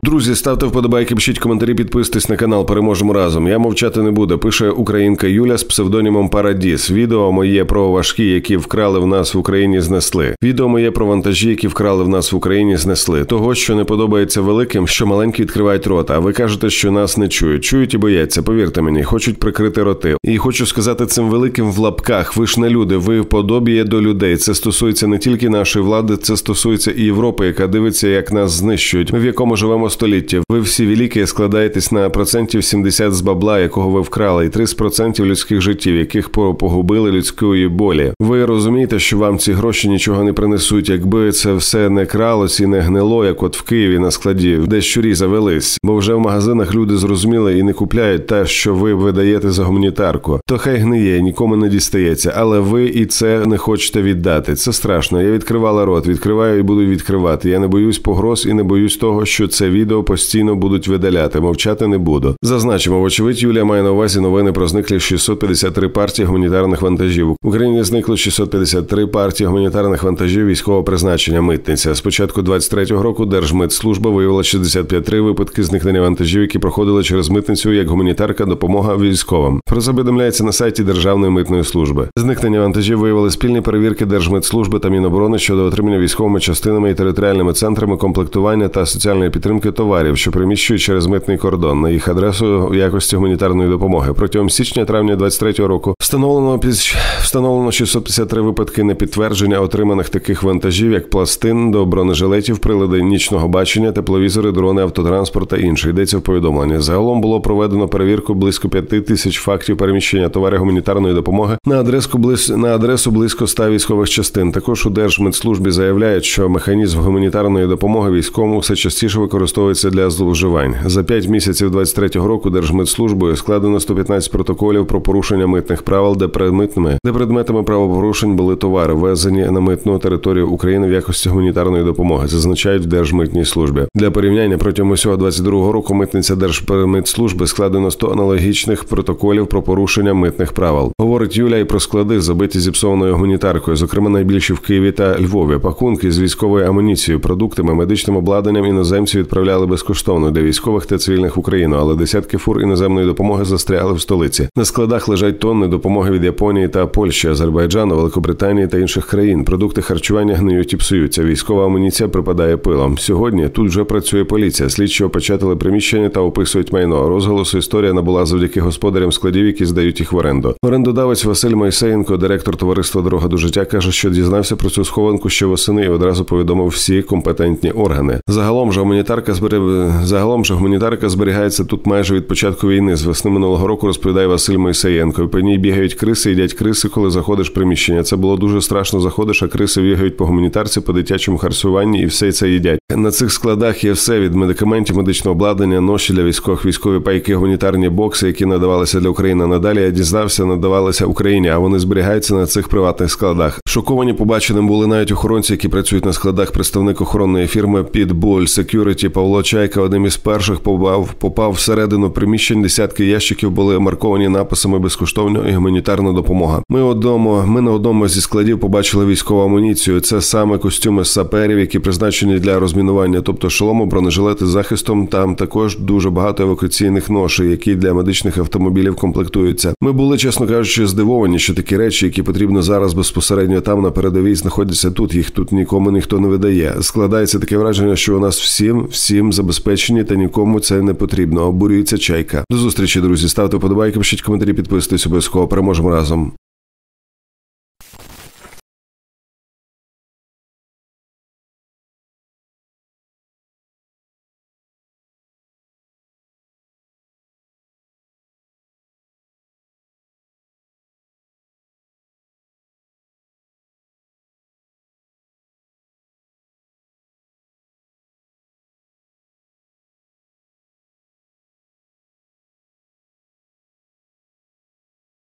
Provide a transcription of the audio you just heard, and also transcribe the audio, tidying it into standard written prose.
Друзі, ставте вподобайки, пишіть коментарі, підписуйтесь на канал, переможемо разом. Я мовчати не буду, пише українка Юля з псевдонімом Парадіс. Відео моє про важкі, які вкрали в нас в Україні, знесли. Відео моє про вантажі, які вкрали в нас в Україні, знесли. Того, що не подобається великим, що маленькі відкривають рота. А ви кажете, що нас не чують. Чують і бояться, повірте мені, хочуть прикрити роти. І хочу сказати цим великим в лапках, ви ж не люди, ви подобіє до людей. Це стосується не тільки нашої влади, це стосується і Європи, яка дивиться, як нас знищують. Ми в якому живемо столітті. Ви всі великі складаєтесь на 70% з бабла, якого ви вкрали, і 30% людських життів, яких погубили людської болі. Ви розумієте, що вам ці гроші нічого не принесуть, якби це все не кралось і не гнило, як от в Києві на складі, де щурі завелись. Бо вже в магазинах люди зрозуміли і не купляють те, що ви видаєте за гуманітарку. То хай гниє, нікому не дістається, але ви і це не хочете віддати. Це страшно. Я відкривала рот, відкриваю і буду відкривати. Я не боюсь погроз і не боюсь того, що це відео постійно будуть видаляти. Мовчати не буду. Зазначимо, вочевидь, Юлія має на увазі новини про зниклі 653 партії гуманітарних вантажів. В Україні зникло 653 партії гуманітарних вантажів військового призначення митниця. З початку 23-го року Держмитслужба виявила 65 випадки зникнення вантажів, які проходили через митницю як гуманітарка допомога військовим. Про це повідомляється на сайті Державної митної служби. Зникнення вантажів виявили спільні перевірки Держмитслужби та Міноборони щодо отримання військовими частинами і територіальними центрами комплектування та соціальної підтримки товарів, що переміщують через митний кордон на їх адресу в якості гуманітарної допомоги. Протягом січня-травня 23-го року встановлено 653 випадки непідтвердження отриманих таких вантажів, як пластин до бронежилетів, прилади нічного бачення, тепловізори, дрони, автотранспорт та інше. Йдеться в повідомленні. Загалом було проведено перевірку близько 5000 фактів переміщення товарів гуманітарної допомоги на адресу близько 100 військових частин. Також у Держмитслужбі заявляють, що механізм гуманітарної допомоги військовому все частіше використовується для зловживань. За 5 місяців 23-го року Держмитслужбою складено 115 протоколів про порушення митних правил, де предметами правопорушень були товари, ввезені на митну територію України в якості гуманітарної допомоги, зазначають в Держмитній службі. Для порівняння, протягом усього 22-го року митниця Держмитслужби складено 100 аналогічних протоколів про порушення митних правил. Говорить Юля і про склади, забиті зіпсованою гуманітаркою, зокрема найбільші в Києві та Львові. Пакунки з військовою амуніцією, продуктами, медичним обладнанням іноземці відправляли безкоштовно для військових та цивільних в Україну, але десятки фур іноземної допомоги застрягли в столиці. На складах лежать тонни допомоги від Японії та Польщі, Азербайджану, Великобританії та інших країн. Продукти харчування гниють і псуються. Військова амуніція припадає пилом. Сьогодні тут вже працює поліція. Слідчі опечатали приміщення та описують майно. Розголосу історія набула завдяки господарям складів, які здають їх в оренду. Орендодавець Василь Мойсеєнко, директор товариства «Дорога до життя», каже, що дізнався про цю схованку ще восени і одразу повідомив всі компетентні органи. Загалом же гуманітарка зберігається тут майже від початку війни. З весни минулого року, розповідає Василь Мойсеєнко. По ній бігають криси, їдять криси, коли заходиш в приміщення. Це було дуже страшно. Заходиш, а криси бігають по гуманітарці, по дитячому харчуванні і все це їдять. На цих складах є все від медикаментів, медичного обладнання, ноші для військових, військові пайки, гуманітарні бокси, які надавалися для України. Надалі я дізнався, надавалися Україні, а вони зберігаються на цих приватних складах. Шоковані побаченим були навіть охоронці, які працюють на складах. Представник охоронної фірми Pitbull Security Павло Чайка одним із перших попав всередину приміщень. Десятки ящиків були марковані написами «Безкоштовна і гуманітарна допомога». Ми на одному зі складів побачили військову амуніцію. Це саме костюми саперів, які призначені для розмінування, тобто шоломи, бронежилети з захистом. Там також дуже багато евакуаційних ношей, які для медичних автомобілів комплектуються. Ми були, чесно кажучи, здивовані, що такі речі, які потрібно зараз безпосередньо там на передовій, знаходяться тут. Їх тут нікому ніхто не видає. Складається таке враження, що у нас всім забезпечені та нікому це не потрібно. Обурюється Чайка. До зустрічі, друзі. Ставте вподобайки, пишіть коментарі, підписуйтесь обов'язково. Переможемо разом.